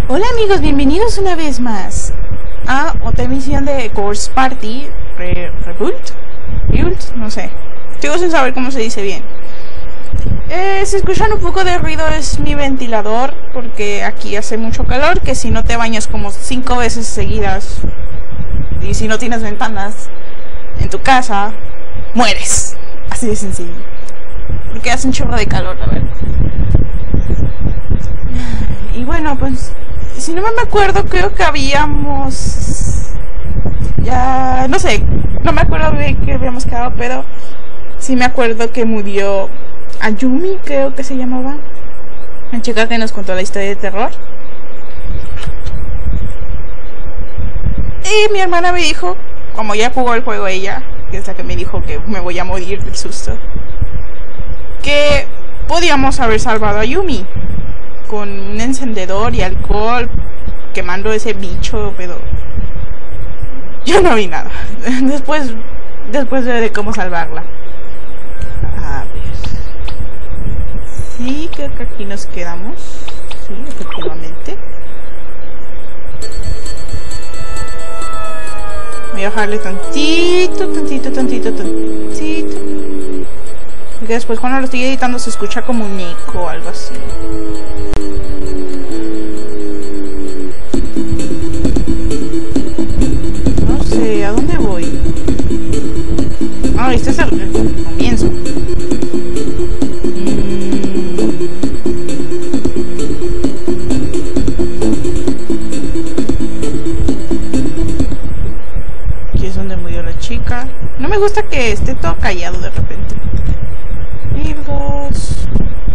Hola amigos, bienvenidos una vez más a otra emisión de Course Party Rebuild, no sé, sigo sin saber cómo se dice bien. Si escuchan un poco de ruido es mi ventilador, porque aquí hace mucho calor, que si no te bañas como 5 veces seguidas y si no tienes ventanas en tu casa, mueres, así de sencillo, porque hace un chorro de calor, la verdad. Y bueno, pues si no me acuerdo, creo que habíamos ya, no sé, no me acuerdo de qué habíamos quedado, pero sí me acuerdo que murió Ayumi, creo que se llamaba, la chica que nos contó la historia de terror. Y mi hermana me dijo, como ya jugó el juego ella, que es la que me dijo que me voy a morir del susto, que podíamos haber salvado a Ayumi con un encendedor y alcohol quemando ese bicho, pero yo no vi nada. Después de cómo salvarla. A ver. Sí, creo que aquí nos quedamos. Sí, efectivamente. Voy a bajarle tantito. Porque después cuando lo estoy editando se escucha como un eco o algo así. No sé, ¿a dónde voy? Ah, este es el comienzo. Aquí es donde murió la chica. No me gusta que esté todo callado de repente. Libros.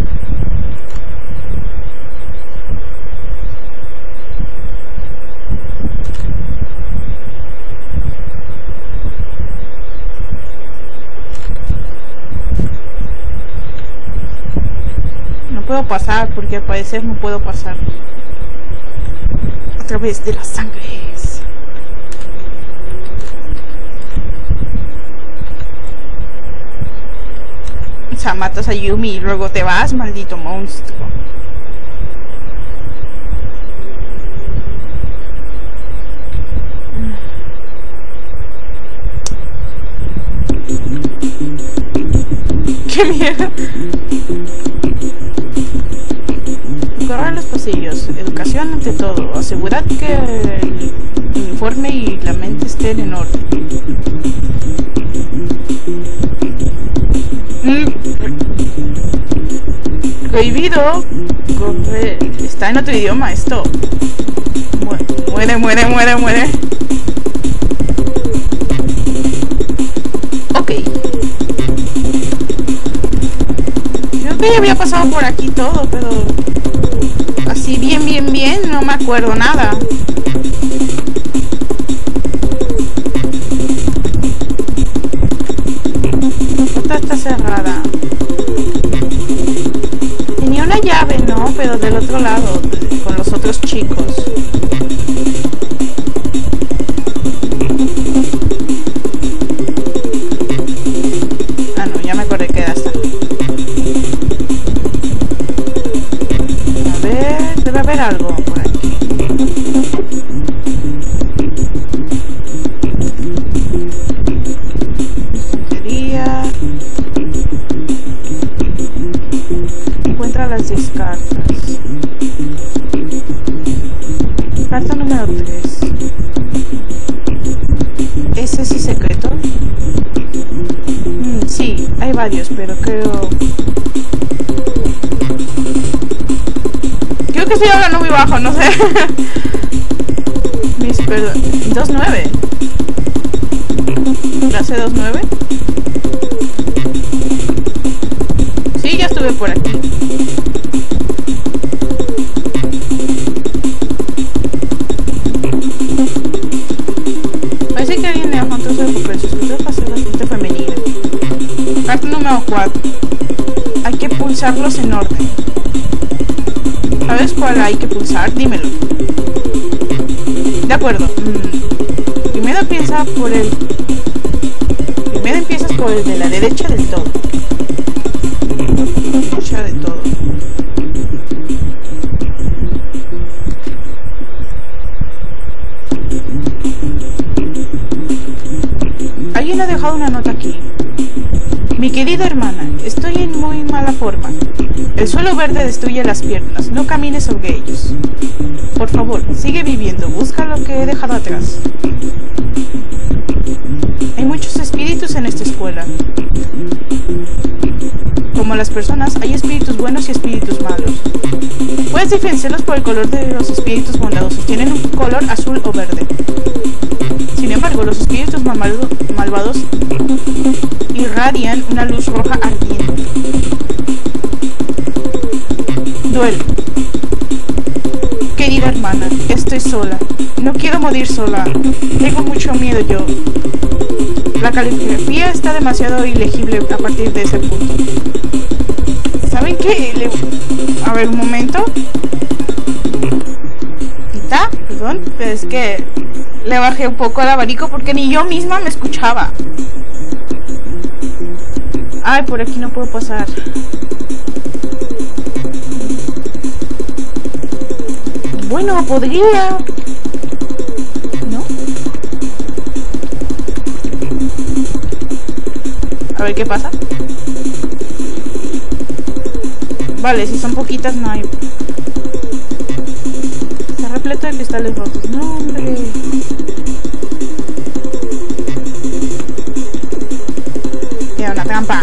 No puedo pasar porque al parecer no puedo pasar a través de las sangres. O sea, matas a Yumi y luego te vas, maldito monstruo. ¡Qué miedo! Recorrer los pasillos. Educación ante todo. Asegurad que el uniforme y la mente estén en orden. Prohibido correr. Está en otro idioma esto. Muere. Ok. Creo que ya había pasado por aquí todo, pero así bien, no me acuerdo nada. Esta está cerrada. Tenía una llave, ¿no? Pero del otro lado, con los otros chicos. Ah, no, ya me acordé que era esta. A ver, debe haber algo por aquí. Sería... Encuentra las 10 cartas. Carta número 3. ¿Ese sí secreto? Sí, hay varios, pero creo que estoy hablando muy bajo, no sé. Perdón, 2-9. ¿Clase 2-9? Sí, ya estuve por aquí. Parece que alguien le bajó un trozo de papel. Su escritura es bastante femenina. Carta número 4. Hay que pulsarlos en orden. ¿Sabes cuál hay que pulsar? Dímelo. De acuerdo. Primero empiezas por el de la derecha del todo. Derecha de todo. dejado una nota aquí. Mi querida hermana, estoy en muy mala forma. El suelo verde destruye las piernas. No camines sobre ellos. Por favor, sigue viviendo. Busca lo que he dejado atrás. Hay muchos espíritus en esta escuela. Como las personas, hay espíritus buenos y espíritus malos. Puedes diferenciarlos por el color de los espíritus bondadosos. Tienen un color azul o verde. Sin embargo, los espíritus malvados irradian una luz roja ardiente. Duelo. Querida hermana, estoy sola. No quiero morir sola. Tengo mucho miedo yo. La caligrafía está demasiado ilegible a partir de ese punto. ¿Saben qué? A ver, un momento. ¿Está? Perdón, pero es que le bajé un poco el abanico porque ni yo misma me escuchaba. Ay, por aquí no puedo pasar. Bueno, podría... ¿No? A ver qué pasa. Vale, si son poquitas no hay. Está repleto de cristales rotos. No, hombre. Tiene una trampa.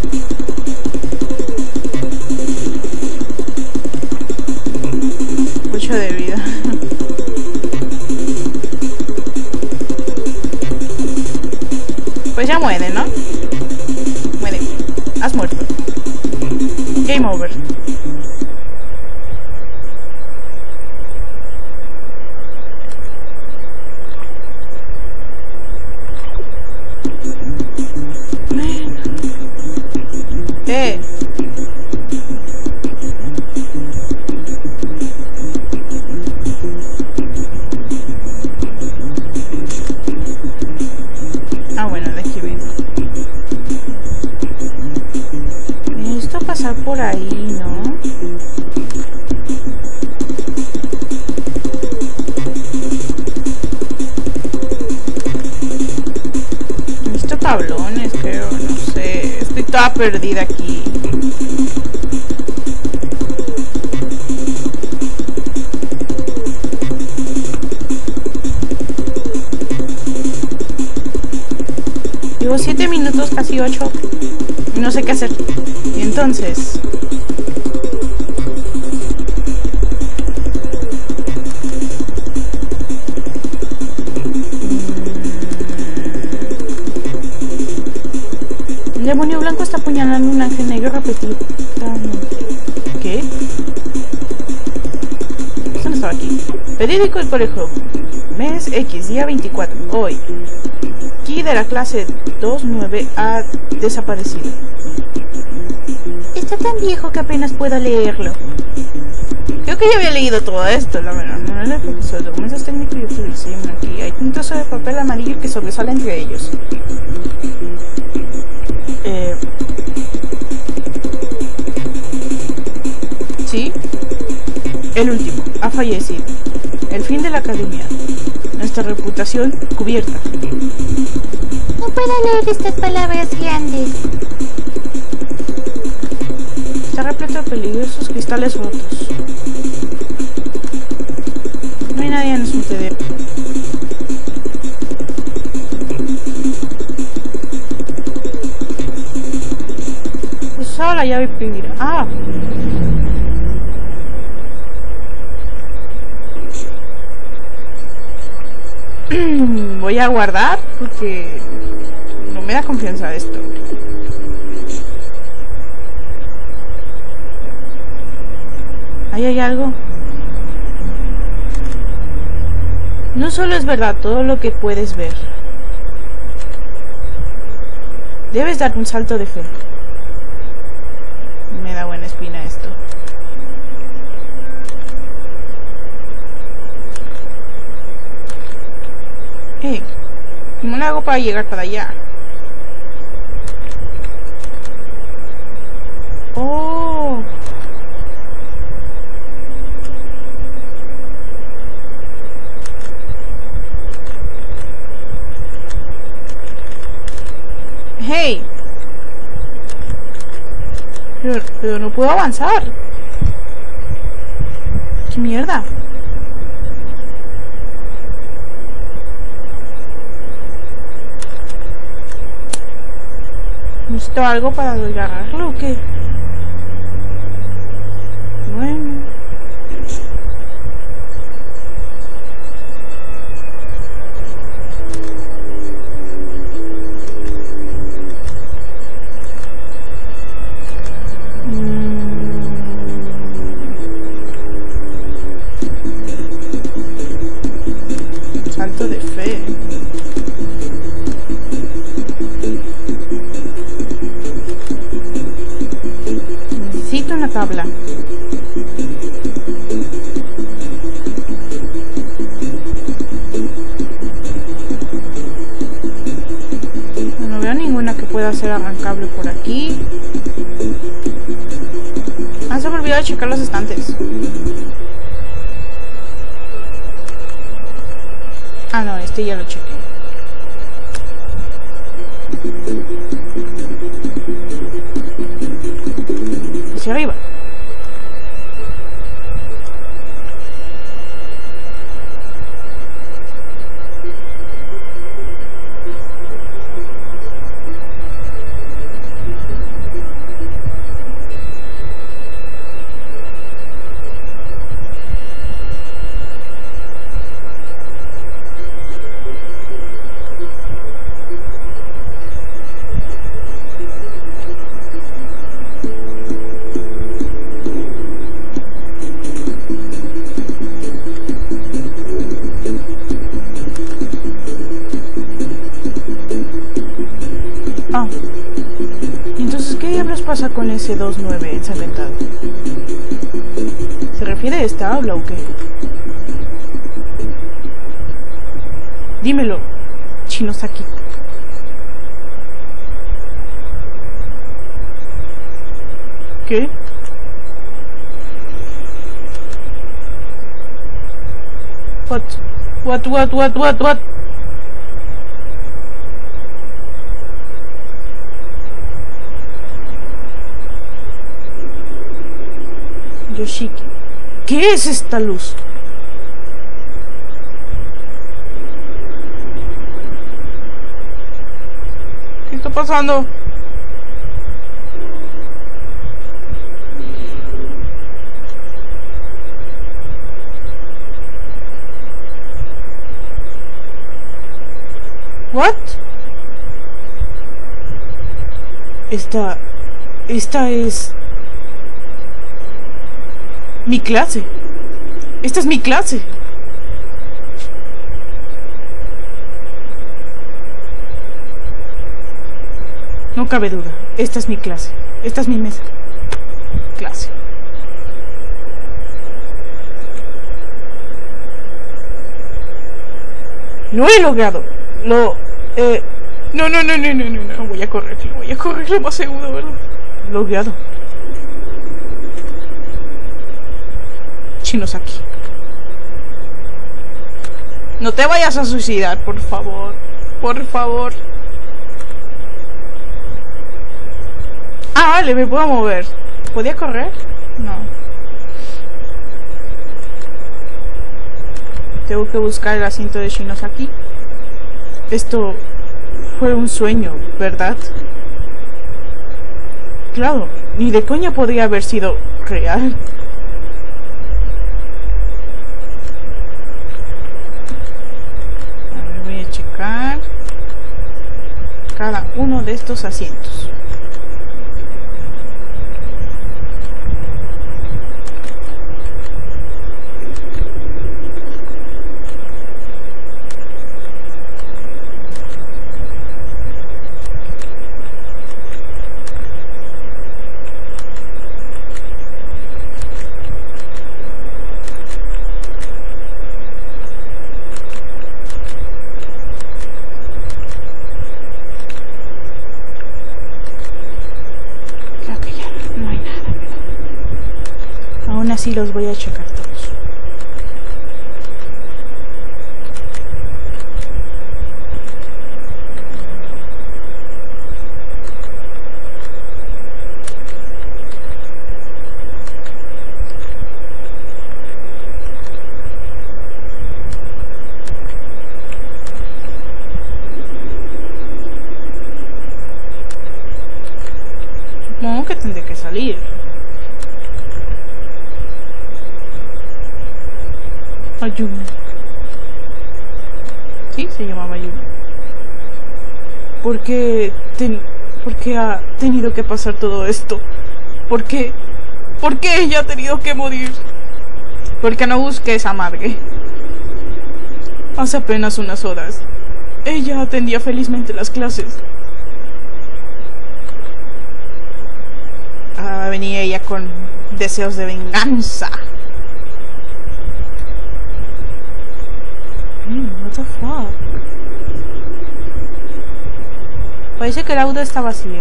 Mucho de vida. Pues ya muere, ¿no? Muere. Has muerto. Game over. Ah, bueno, de aquí vengo. Necesito pasar por ahí, ¿no? Necesito tablones, creo, no sé. Estoy toda perdida aquí. Llevo 7 minutos, casi 8. Y no sé qué hacer. Y entonces... El demonio blanco está apuñalando un ángel negro repetidamente. ¿Qué? Esto no estaba aquí. Periódico El Colegio. Mes X, día 24. Hoy. Key de la clase 29 ha desaparecido. Está tan viejo que apenas puedo leerlo. Creo que ya había leído todo esto, la verdad. No era el profesor. Documentos técnicos y utilización aquí. Hay un trozo de papel amarillo que sobresale entre ellos. Sí. El último. Ha fallecido. El fin de la academia. Nuestra reputación cubierta. No puedo leer estas palabras grandes. Está repleto de peligrosos cristales rotos. No hay nadie en su TD. Usaba la llave primera. Ah. Voy a guardar porque no me da confianza esto. ¿Ahí hay algo? No solo es verdad todo lo que puedes ver. Debes dar un salto de fe. Me da buena espina esto. ¿Cómo le hago para llegar para allá? Oh. Pero no puedo avanzar. ¡Qué mierda! ¿Necesito algo para agarrarlo o qué? Bueno. Salto de fe. Necesito una tabla. No veo ninguna que pueda ser arrancable por aquí. Ah, se me olvidó de checar los estantes. Ah, no, este ya lo chequé. Hacia arriba. Pasa con ese 2-9 ensangrentado? ¿Se refiere a esta habla o qué? Dímelo, Shinosaki. ¿Qué? What? Yoshiki. ¿Qué es esta luz? ¿Qué está pasando? What? Esta es mi clase. Esta es mi clase. No cabe duda. Esta es mi clase. Esta es mi mesa. Clase. Lo he logrado. No. Voy a correr lo más seguro, ¿verdad? Logrado. Shinosaki. No te vayas a suicidar, por favor. Por favor. Ah, vale, me puedo mover. ¿Podía correr? No. Tengo que buscar el asiento de Shinosaki. Esto fue un sueño, ¿verdad? Claro, ni de coña podría haber sido real. A ver, voy a checar cada uno de estos asientos. Así los voy a checar todos. morir. Ayumi. Sí, se llamaba Ayumi. ¿Por qué ha tenido que pasar todo esto? ¿Por qué ella ha tenido que morir? Porque no busques a Margue. Hace apenas unas horas, ella atendía felizmente las clases. Venía ella con deseos de venganza. What the fuck? Parece que el auto está vacío.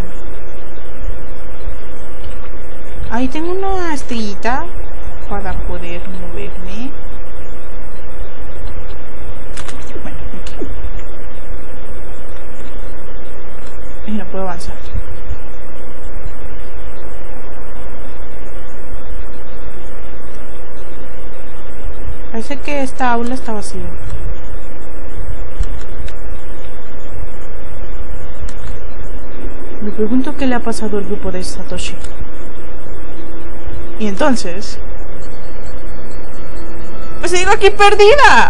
Ahí tengo una estrellita para poder moverme. Bueno, aquí. Y no puedo avanzar. Parece que esta aula está vacía. Me pregunto qué le ha pasado al grupo de Satoshi. Y entonces... ¡me sigo aquí perdida!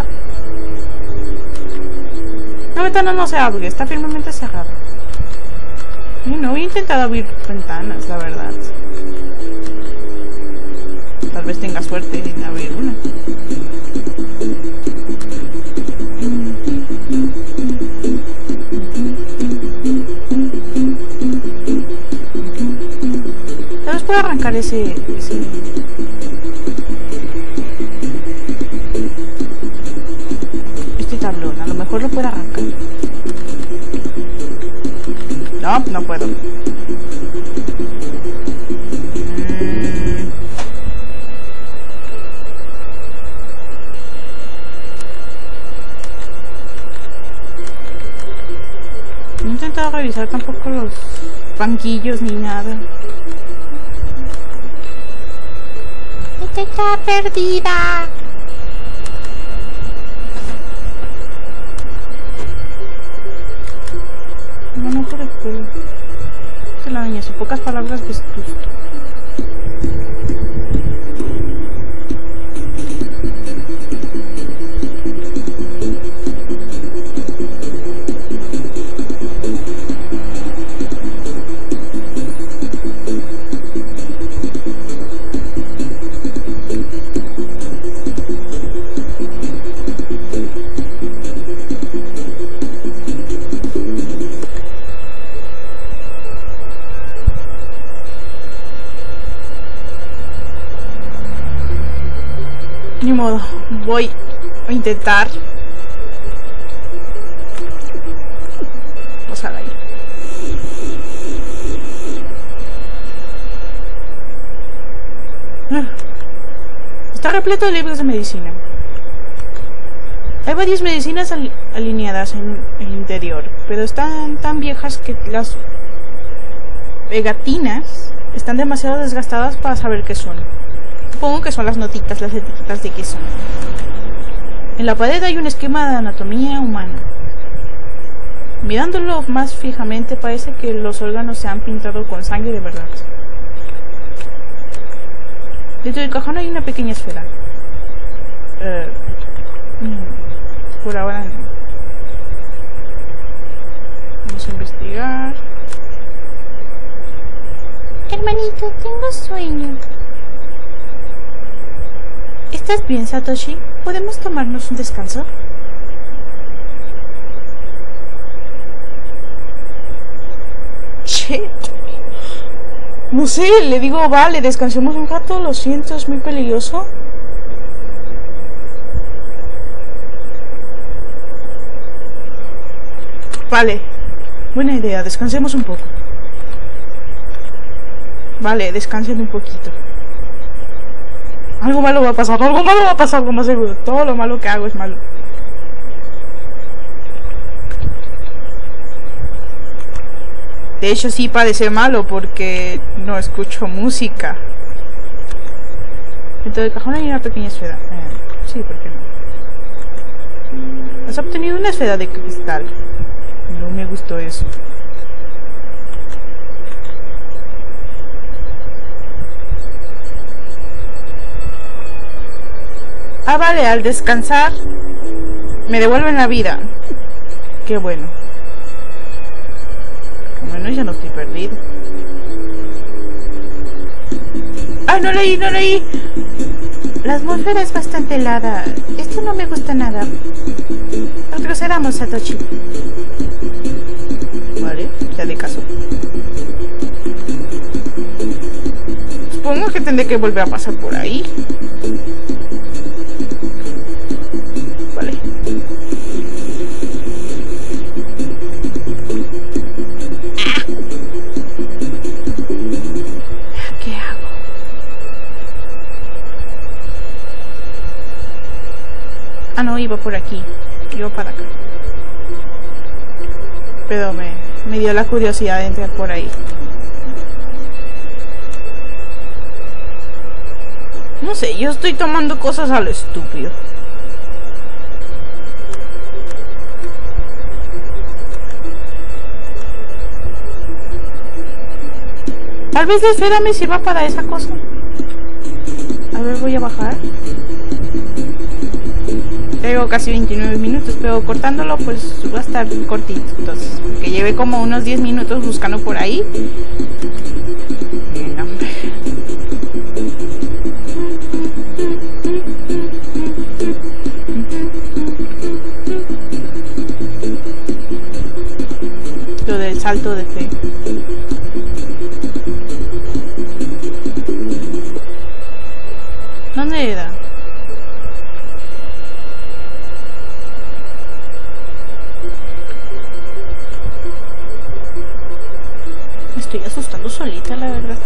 La ventana no se abre, está firmemente cerrada. Y no he intentado abrir ventanas, la verdad. Tal vez tenga suerte en abrir una. Tal vez puedo arrancar ese tablón, a lo mejor lo puedo arrancar. No, no puedo. No he intentado revisar tampoco los banquillos ni nada. Está perdida. No por el culo. Que la niña, en pocas palabras, vestusto. Ni modo, voy a intentar pasar ahí. Está repleto de libros de medicina. Hay varias medicinas alineadas en el interior, pero están tan viejas que las pegatinas están demasiado desgastadas para saber qué son. Supongo que son las notitas, las etiquetas de qué son. En la pared hay un esquema de anatomía humana. Mirándolo más fijamente parece que los órganos se han pintado con sangre de verdad. Dentro del cajón hay una pequeña esfera. Por ahora no. Vamos a investigar. Hermanito, tengo sueño. ¿Estás bien, Satoshi? ¿Podemos tomarnos un descanso? Shit. No sé, le digo, vale, descansemos un rato, lo siento, es muy peligroso. Vale, buena idea, descansemos un poco. Vale, descansen un poquito. Algo malo va a pasar, algo malo va a pasar, lo más seguro. Todo lo malo que hago es malo. De hecho sí parece malo porque no escucho música. Dentro del cajón hay una pequeña esfera. Sí, ¿por qué no? Has obtenido una esfera de cristal. No me gustó eso. Ah, vale, al descansar me devuelven la vida. Qué bueno. Bueno, ya no estoy perdido. ¡Ay, no leí, no leí! La atmósfera es bastante helada. Esto no me gusta nada. Retrocedamos, Satoshi. Vale, ya de caso. Supongo que tendré que volver a pasar por ahí. Vale. ¿Qué hago? Ah, no, iba por aquí. Iba para acá. Pero me dio la curiosidad de entrar por ahí. No sé, yo estoy tomando cosas a lo estúpido. Tal vez la esfera me sirva para esa cosa. A ver, voy a bajar. Tengo casi 29 minutos, pero cortándolo pues va a estar cortito. Entonces, que lleve como unos 10 minutos buscando por ahí. No. Lo del salto de fe. ¿Dónde era? Me estoy asustando solita, la verdad.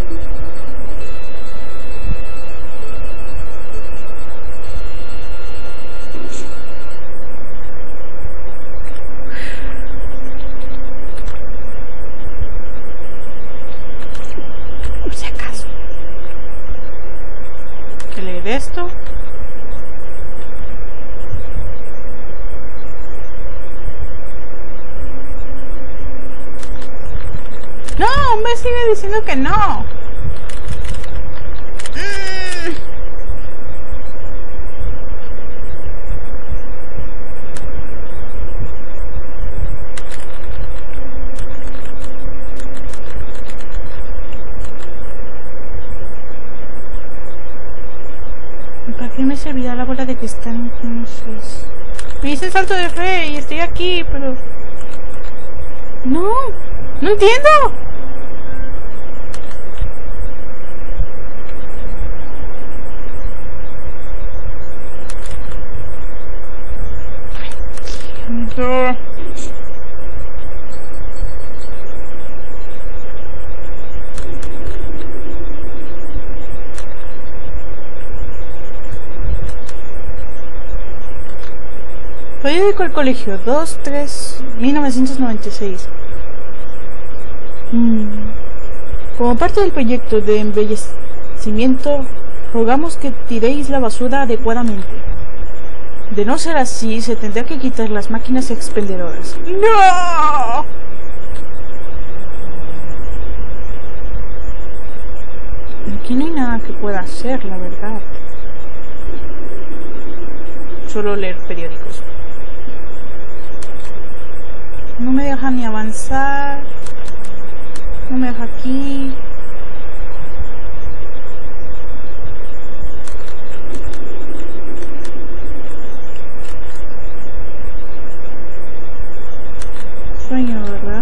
Por si acaso. ¿Qué leer esto? No, me sigue diciendo que no. ¿Para qué me servirá la bola de cristal entonces? Me hice el salto de fe y estoy aquí, pero... No, no entiendo. No. Periódico El Colegio, 2/3/1996. Como parte del proyecto de embellecimiento, rogamos que tiréis la basura adecuadamente. De no ser así, se tendrá que quitar las máquinas expendedoras. ¡No! Aquí no hay nada que pueda hacer, la verdad. Solo leer periódicos. No me deja ni avanzar. No me deja aquí. Sueño, ¿verdad?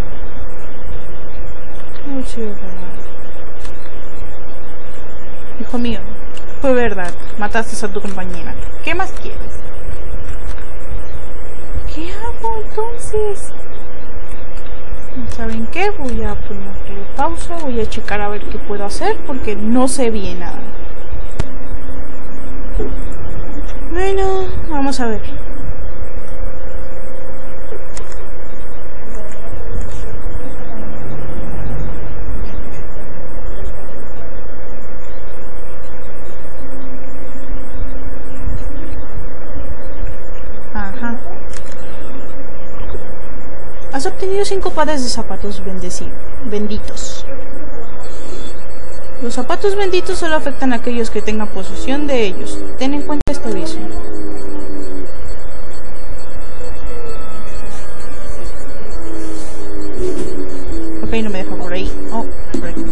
No, sí, es verdad. Hijo mío, fue verdad. Mataste a tu compañera. ¿Qué más quieres? ¿Qué hago entonces? ¿Saben qué? Voy a ponerle pausa. Voy a checar a ver qué puedo hacer porque no sé bien nada. Bueno, vamos a ver. Ajá. Has obtenido 5 pares de zapatos benditos. Los zapatos benditos solo afectan a aquellos que tengan posesión de ellos. Ten en cuenta este aviso. Ok, no me deja por ahí. Oh, por ahí.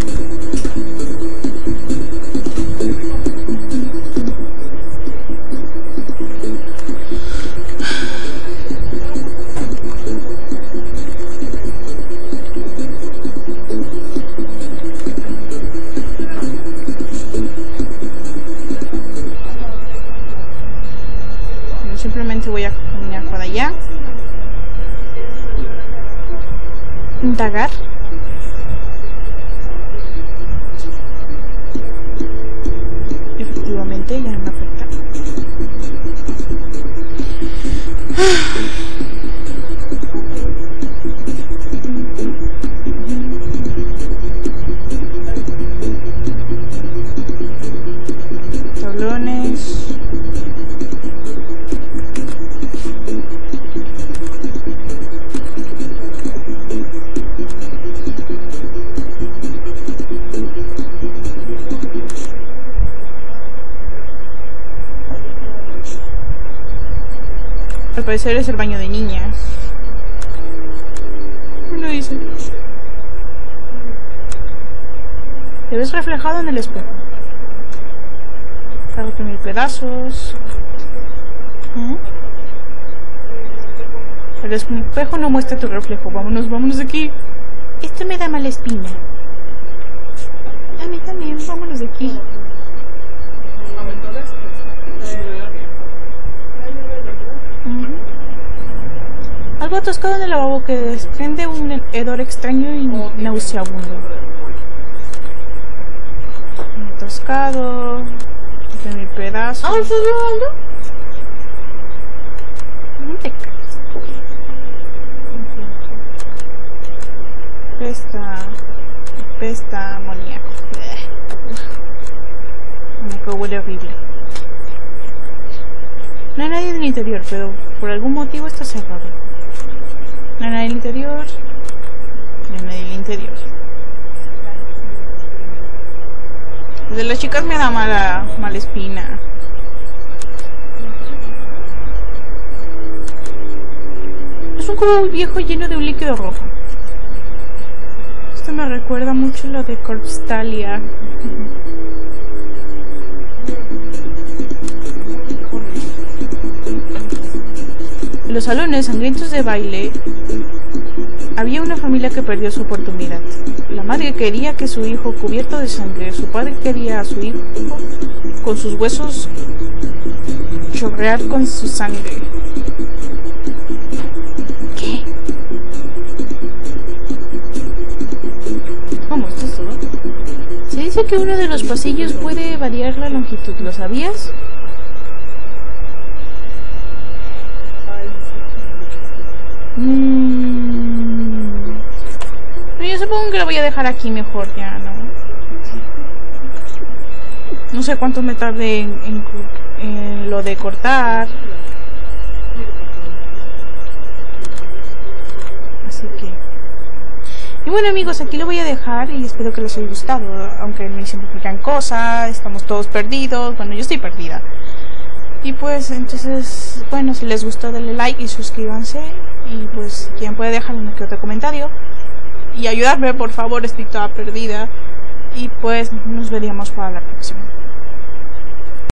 Simplemente voy a caminar para allá. Indagar. Efectivamente, ya me afecta. Tablones. Al parecer es el baño de niñas. ¿Qué lo dice? Te ves reflejado en el espejo. Cárgate 1000 pedazos. El espejo no muestra tu reflejo. Vámonos de aquí. Esto me da mala espina. A mí también, vámonos de aquí. Algo atascado en el lavabo que desprende un hedor extraño y nauseabundo. Atascado. De mi pedazo. ¿Ah, eso es Aldo? No te caes. Pesta amoníaco. Amoníaco huele horrible. No hay nadie en el interior, pero por algún motivo está cerrado. No hay nadie en el interior. No hay nadie en el interior. De las chicas me da mala espina. Es un cubo viejo lleno de un líquido rojo. Esto me recuerda mucho lo de Corpstalia. En los salones sangrientos de baile había una familia que perdió su oportunidad. La madre quería que su hijo cubierto de sangre, su padre quería a su hijo con sus huesos chorrear con su sangre. ¿Qué? ¿Cómo? ¿Esto es todo? Se dice que uno de los pasillos puede variar la longitud, ¿lo sabías? Yo supongo que lo voy a dejar aquí mejor ya, ¿no? No sé cuánto me tardé en lo de cortar. Así que... Y bueno amigos, aquí lo voy a dejar y espero que les haya gustado. Aunque me simplifican cosas, estamos todos perdidos. Bueno, yo estoy perdida. Y pues entonces, bueno, si les gustó denle like y suscríbanse. Y pues quien puede dejar un que otro comentario y ayudarme, por favor, estoy toda perdida. Y pues nos veríamos para la próxima.